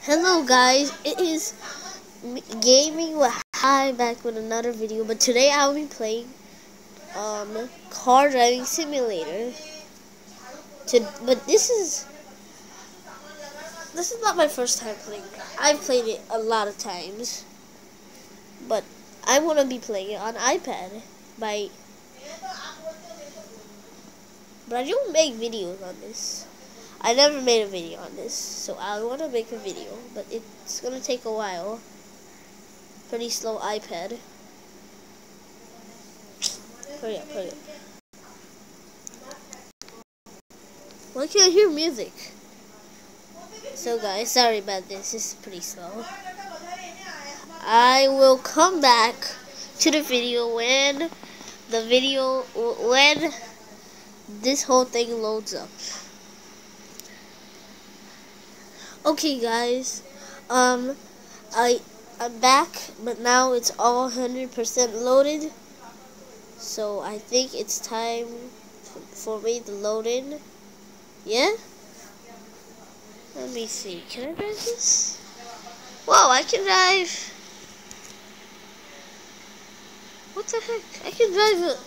Hello guys, it is Gaming with Hi back with another video, but today I'll be playing Car Driving Simulator. But this is not my first time playing. I've played it a lot of times, but I'm gonna be playing it on iPad but I don't make videos on this. I never made a video on this, so I want to make a video, but it's gonna take a while. Pretty slow iPad. Hurry up. Why can't I hear music? So guys, sorry about this. This is pretty slow. I will come back to the video when this whole thing loads up. Okay guys, I'm back, but now it's all 100% loaded. So I think it's time for me to load in. Yeah? Let me see. Can I drive this? Whoa, I can drive. What the heck? I can drive it.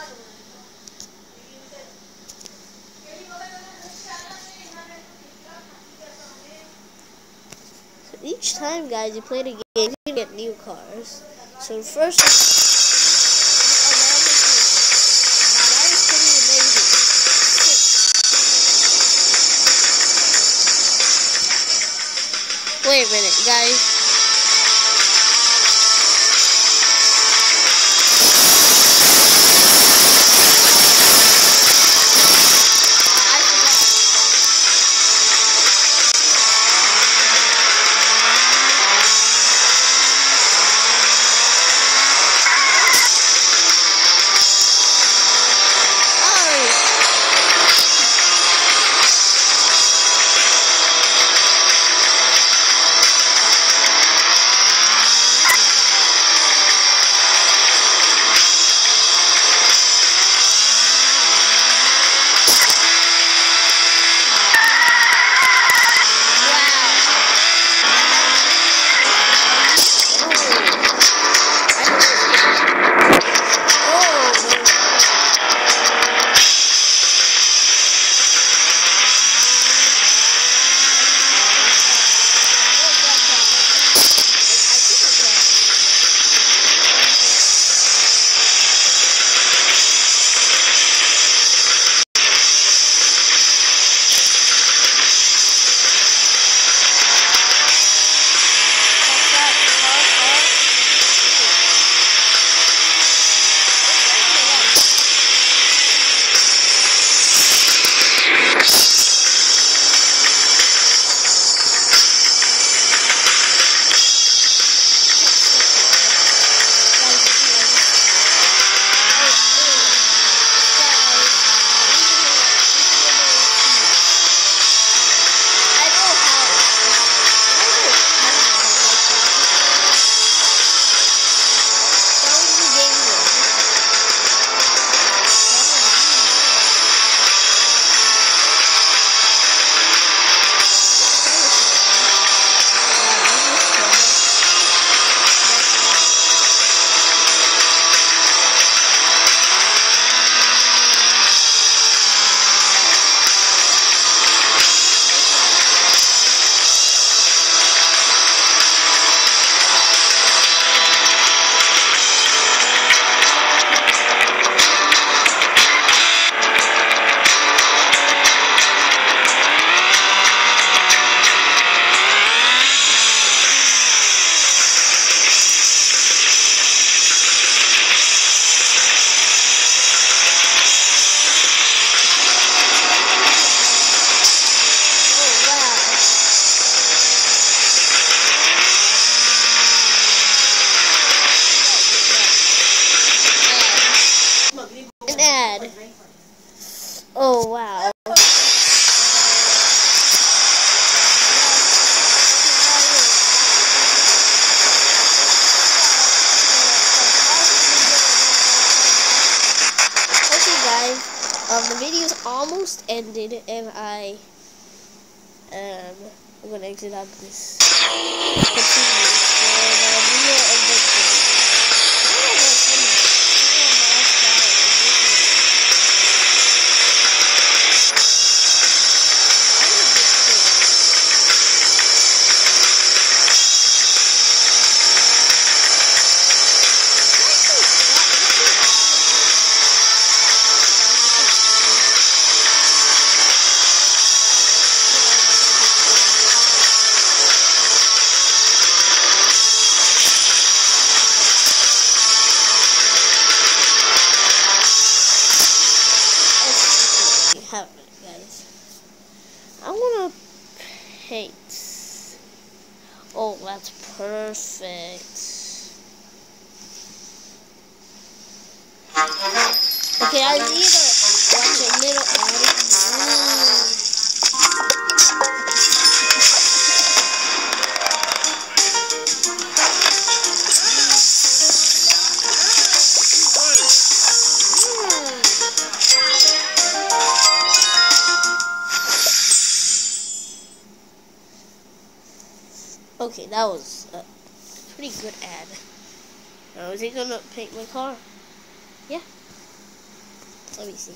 So each time, guys, you play the game, you can get new cars. So first, wait a minute, guys. An ad. Oh wow. Okay guys, the video's almost ended and I I'm gonna exit out of this. Continue for the real adventure. Have it, guys. I want to paint. Oh, that's perfect. Okay, I need to watch a little ad. Okay, that was a pretty good ad. Now, is he gonna paint my car? Yeah. Let me see.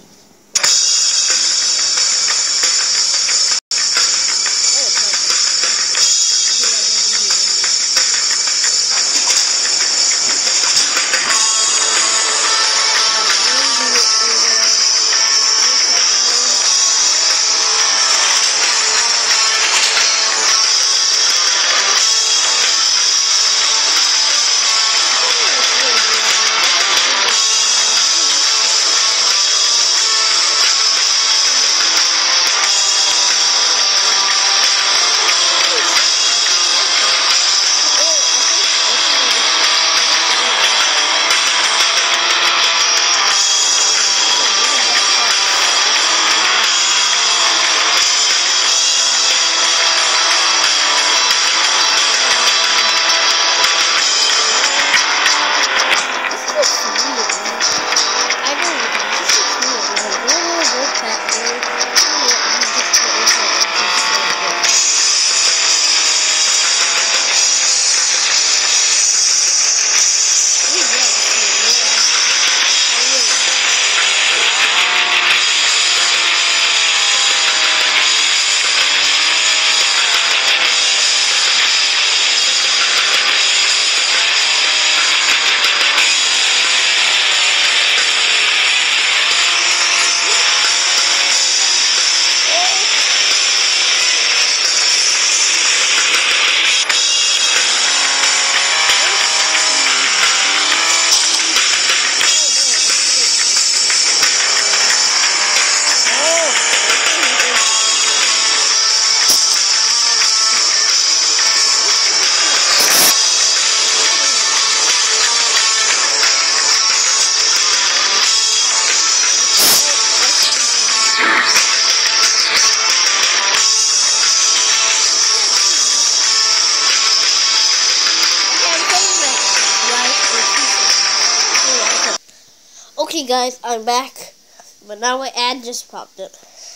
Okay guys, I'm back, but now an ad just popped up.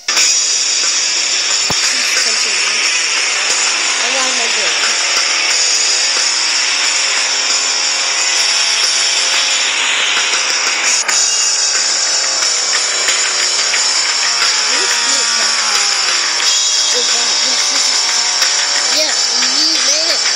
I want my drink. Yeah, you made it.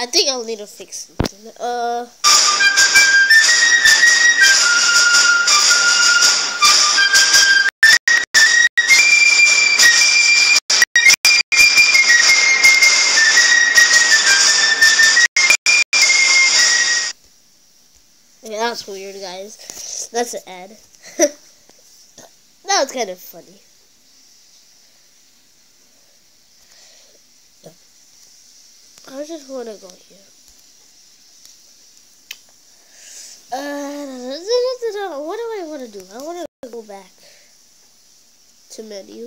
I think I'll need to fix something. Yeah, that's weird, guys. That's an ad. That was kind of funny. I just want to go here. What do I want to do? I want to go back to menu.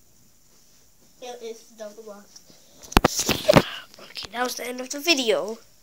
Yeah, it's double locked. Okay, that was the end of the video.